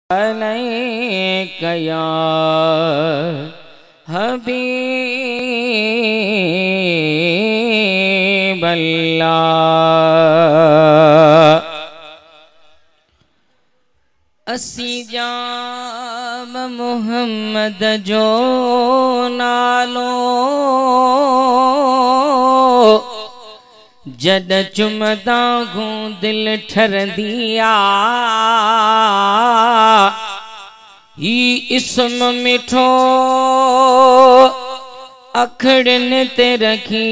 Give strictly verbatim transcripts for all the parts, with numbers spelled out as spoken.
अलैक या हबीब अल्लाह। असी जाम मुहम्मद जो नालो जद चुमदा घूं दिल ठरदिया ही इसम मिठो अखड़न ते रखी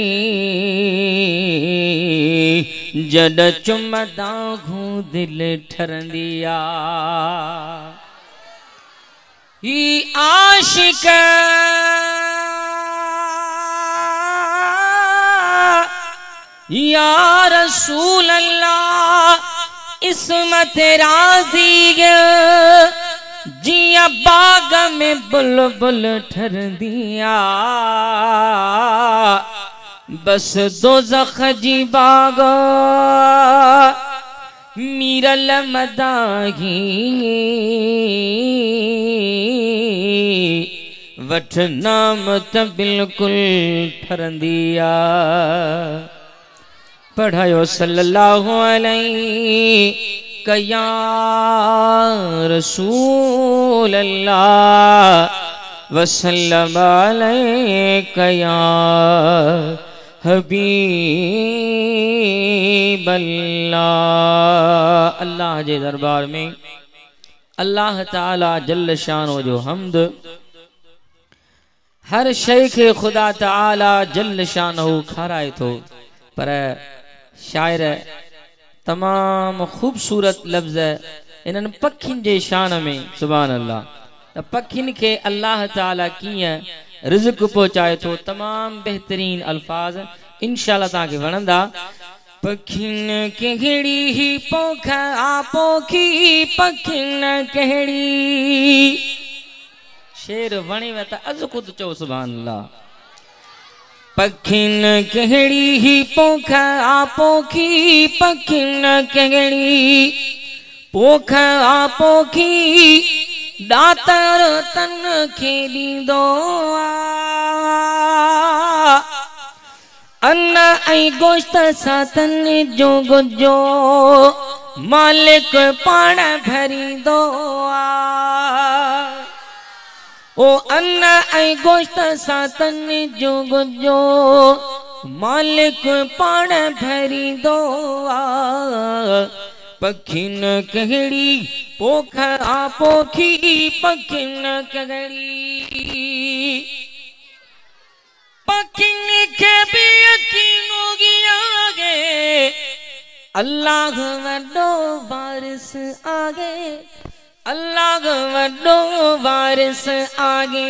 जद चुमदा घूं दिल ठरदिया ही आशिक या रसूल अल्लाह इसमत राजी जिया बाग में बुलबुल ठर दिया बस दोज़ख जी बाग मीरल मदाही वठ नाम त बिल्कुल ठरंदिया पढ़ायो सल्लल्लाहु अलैहि या रसूल अल्लाह वसल्लम अलैका या हबीब अल्लाह। अल्लाह जे दरबार में अल्लाह ताला जल्ल शानो जो हमद हर शय के खुदा ताला जल्ल शानो खाराए थो पर शायर तमाम खूबसूरत लफ्ज़ इन पखिन जे शान में सुभान अल्लाह त पखिन के अल्लाह ताला किए रिज़्क पहुंचाए तो तमाम बेहतरीन अल्फाज इंशाअल्लाह ताके वणंदा। पखिन केड़ी ही पोख आ पोखी पखिन केड़ी शेर वणे व त अज खुद चो सुभान अल्लाह। पखिन केड़ी ही पोख आ पोखी पखिन केड़ी पोख आ पोखी दातर तन खेली दो अन्न ऐ गोश्त सातन जो गुजो मालिक पाण भरी दो ओ अन्न ऐ गोश्त सातन जो गुजो मालिक पाण भरी दो पखिन केड़ी पोख आ पोखी पखिन केड़ी पखिन के भी यकीन हो गया गे अल्लाह वड्डो वारिस आगे अल्लाह वड्डो वारिस आगे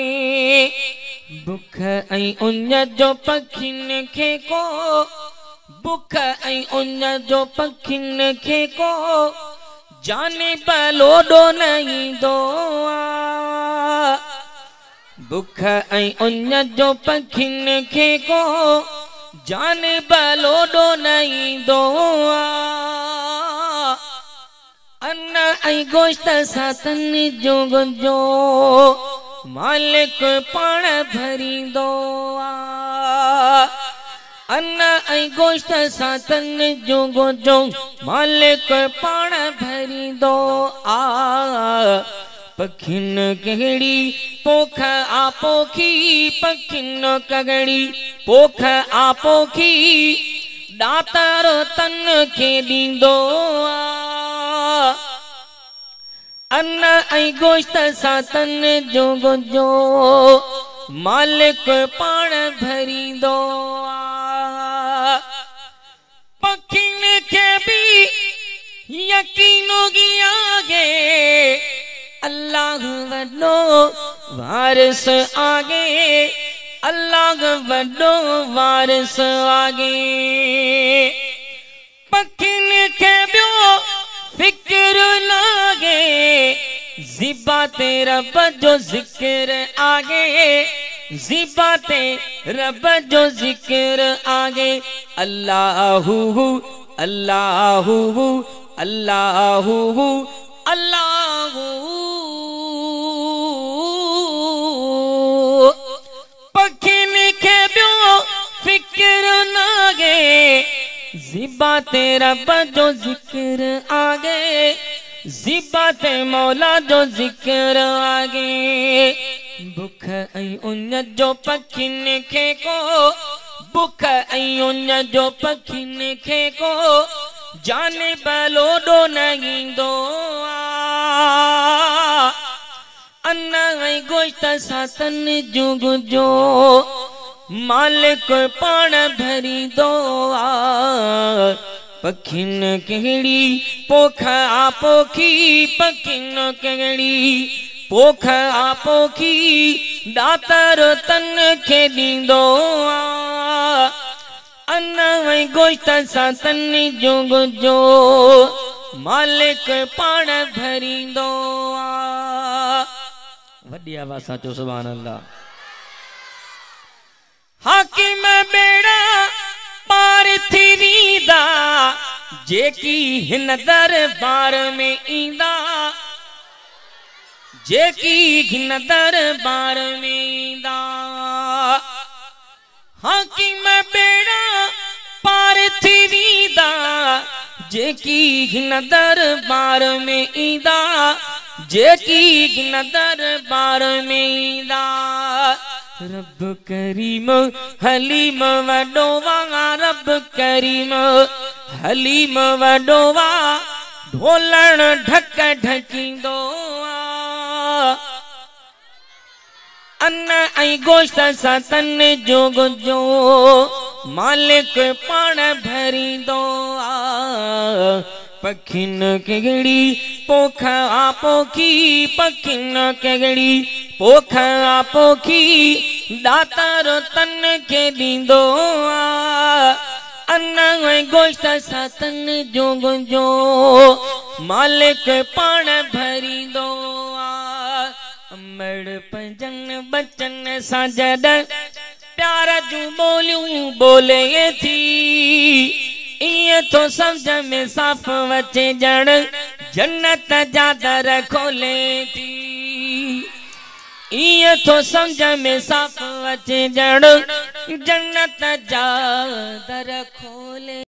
बुख ऐं उन जो पखिन खे को बुख ऐं उन जो पखिन खे को जाने बलोडो नहीं दो बुख ऐं उन जो पखिन खे को जाने बलोडो नहीं दो अन्न ऐं गोश्त सातन जो गुजो मालिक पाण भरी दो अन्न ऐं गोश्त सातन जो गुजो मालिक पाण भरी दो आ पखिन केड़ी पोख आ पोखी पखिन केड़ी पोख आ पोखी दातर तन खे ॾींदो अन्न ऐं गोश्त सातन जो गुजो मालिक पाण भरी दो पखिन के भी यकीन हो गया गे अल्लाह वड्डो वारिस आगे अल्लाह वड्डो वारिस आगे पखिन के बियो फिक्र लागे ज़िबा ते रब जो जिक्र आगे ज़िबा ते रब जो जिक्र आगे अल्लाहू अल्लाहू अल्लाहू अल्लाहू ज़िबाते रब जो ज़िक्र आगे, ज़िबाते मौला जो ज़िक्र आगे। बुख ऐं उन जो पखियुनि खे को, बुख ऐं उन जो पखियुनि खे को जाने बलोडो न ईंदो आ। अन्न ऐं गोश्त सां तन जुग जो मालिक पाण भरींदो आ। पखियुनि कहिड़ी पोख आ पोखी, पखियुनि कहिड़ी पोख आ पोखी दातर तन खे ॾींदो आ। अन्न ऐं गोश्त सां तन जुग जो मालिक पाण भरींदो आ। वॾी आवाज़ सां चओ सुभान अल्लाह। हाकिम बेड़ा पार थी वींदा जेकी हिन दरबार में ईंदा, जेकी हिन दरबार में ईंदा। हाकिम बेड़ा पार थी वींदा जेकी हिन दरबार में ईंदा, जेकी हिन दरबार में ईंदा। रब करीम हलीम वॾो वा, रब करीम हलीम वॾो वा, ढोलण ढक ढकींदो आ। अन्न ऐं गोश्त सां तन जुग जो मालिक पाण भरींदो आ। पखियुनि कहिड़ी पोख आ पोखी, पखियुनि कहिड़ी पोख आ पोखी दातर तन खे ॾींदो आ। अन्न ऐं गोश्त सां तन जुग जो मालिक पाण भरींदो आ। अमड़ पंजन बचन सां जॾहिं प्यार जूं ॿोलियूं ॿोले थी, ईअं थो सम्झ में साफ़ अचे ॼण जन्नत जा दर खोले थी। ईअं थो सम्झ में साफ़ अचे ॼण जन्नत जा दर खोले।